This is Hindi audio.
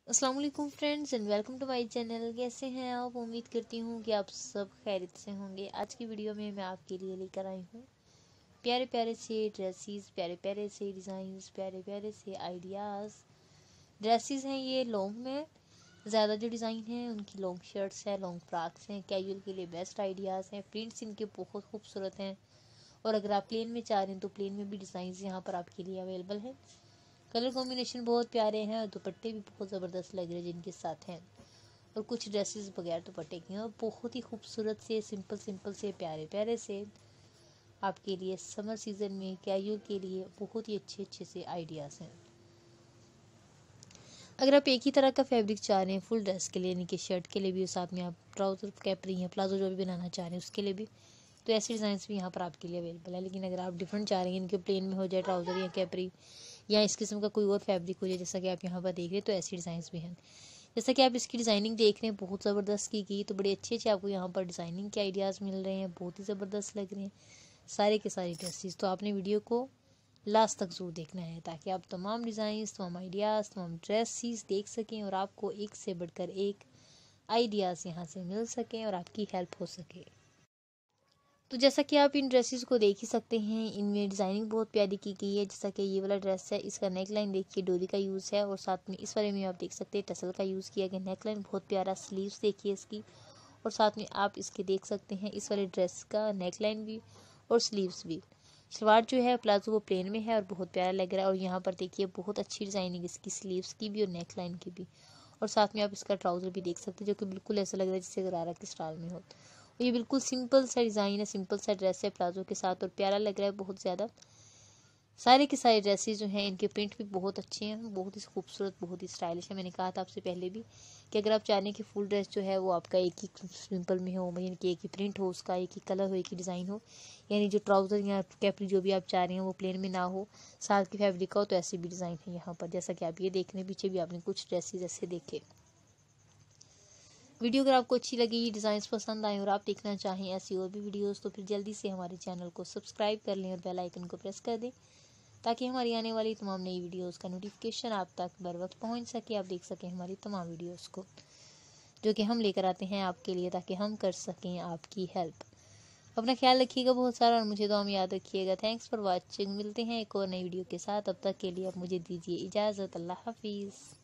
अस्सलाम वालेकुम friends and welcome to my channel. कैसे हैं आप? उम्मीद करती हूँ कि आप सब खैरियत से होंगे। आज की वीडियो में मैं आपके लिए लेकर आई हूँ प्यारे प्यारे से ड्रेसेस, प्यारे प्यारे से डिज़ाइंस, प्यारे प्यारे से आइडियाज़। ड्रेसेस हैं ये लॉन्ग में, ज़्यादा जो डिज़ाइन हैं उनकी लॉन्ग शर्ट्स हैं, लॉन्ग फ्रॉक्स हैं। कैजुअल के लिए बेस्ट आइडियाज़ हैं। प्रिंट्स इनके बहुत खूबसूरत हैं और अगर आप प्लेन में चाह रहे हैं तो प्लेन में भी डिज़ाइंस यहाँ पर आपके लिए अवेलेबल हैं। कलर कॉम्बिनेशन बहुत प्यारे हैं और दुपट्टे भी बहुत ज़बरदस्त लग रहे हैं जिनके साथ हैं। और कुछ ड्रेसेस बगैर दुपट्टे की हैं और बहुत ही खूबसूरत से सिंपल सिंपल से प्यारे प्यारे से आपके लिए समर सीज़न में कैजुअल के लिए बहुत ही अच्छे अच्छे से आइडियाज़ हैं। अगर आप एक ही तरह का फैब्रिक चाह रहे हैं फुल ड्रेस के लिए, यानी कि शर्ट के लिए भी और साथ में आप ट्राउज़र कैपरी हैं प्लाजो जो भी बनाना चाह रहे हैं उसके लिए भी, तो ऐसे डिज़ाइंस भी यहाँ पर आपके लिए अवेलेबल है। लेकिन अगर आप डिफरेंट चाह रहे हैं इनके प्लेन में हो जाए ट्राउज़र या कैपरी या इस किस्म का कोई और फैब्रिक हो जाए जैसा कि आप यहाँ पर देख रहे हैं, तो ऐसी डिज़ाइंस भी हैं। जैसा कि आप इसकी डिज़ाइनिंग देख रहे हैं बहुत ज़बरदस्त की गई, तो बड़े अच्छे अच्छे आपको यहाँ पर डिज़ाइनिंग के आइडियाज़ मिल रहे हैं, बहुत ही ज़बरदस्त लग रहे हैं सारे के सारे ड्रेसेस। तो आपने वीडियो को लास्ट तक ज़रूर देखना है ताकि आप तमाम डिज़ाइंस, तमाम आइडियाज़, तमाम ड्रेसेस देख सकें और आपको एक से बढ़कर एक आइडियाज़ यहाँ से मिल सकें और आपकी हेल्प हो सके। तो जैसा कि आप इन ड्रेसेस को देख ही सकते हैं, इनमें डिज़ाइनिंग बहुत प्यारी की गई है। जैसा कि ये वाला ड्रेस है, इसका नेक लाइन देखिए डोरी का यूज़ है और साथ में इस वाले में आप देख सकते हैं टसल का यूज़ किया गया। नेक लाइन बहुत प्यारा, स्लीव्स देखिए इसकी और साथ में आप इसके देख सकते हैं इस वाले ड्रेस का नेक लाइन भी और स्लीव्स भी। सलवार जो है प्लाजो वो प्लेन में है और बहुत प्यारा लग रहा है। और यहाँ पर देखिए बहुत अच्छी डिज़ाइनिंग इसकी स्लीव्स की भी और नेक लाइन की भी। और साथ में आप इसका ट्राउज़र भी देख सकते हैं जो कि बिल्कुल ऐसा लग रहा है जैसे गरारा के स्टाइल में हो। ये बिल्कुल सिंपल सा डिज़ाइन है, सिंपल सा ड्रेस है प्लाजो के साथ और प्यारा लग रहा है बहुत ज़्यादा। सारे के सारे ड्रेसेस जो हैं इनके प्रिंट भी बहुत अच्छे हैं, बहुत ही खूबसूरत, बहुत ही स्टाइलिश है। मैंने कहा था आपसे पहले भी कि अगर आप चाह रहे हैं कि फुल ड्रेस जो है वो आपका एक ही सिंपल में हो, यानी कि एक ही प्रिंट हो, उसका एक ही कलर हो, एक ही डिज़ाइन हो, यानी जो ट्राउज़र या कैपरी जो भी आप चाह रहे हैं वो प्लेन में ना हो, साथ के फैब्रिक का हो, तो ऐसे भी डिज़ाइन है यहाँ पर। जैसा कि आप ये देख रहे हैं, पीछे भी आपने कुछ ड्रेसेस ऐसे देखे। वीडियो अगर आपको अच्छी लगी, डिज़ाइंस पसंद आए और आप देखना चाहें ऐसी और भी वीडियोस, तो फिर जल्दी से हमारे चैनल को सब्सक्राइब कर लें और बेल आइकन को प्रेस कर दें ताकि हमारी आने वाली तमाम नई वीडियोस का नोटिफिकेशन आप तक बर वक्त पहुँच सके, आप देख सकें हमारी तमाम वीडियोस को जो कि हम लेकर आते हैं आपके लिए ताकि हम कर सकें आपकी हेल्प। अपना ख्याल रखिएगा बहुत सारा और मुझे दुआ में याद रखिएगा। Thanks for watching. मिलते हैं एक और नई वीडियो के साथ, तब तक के लिए आप मुझे दीजिए इजाज़त। अल्लाह हाफिज़।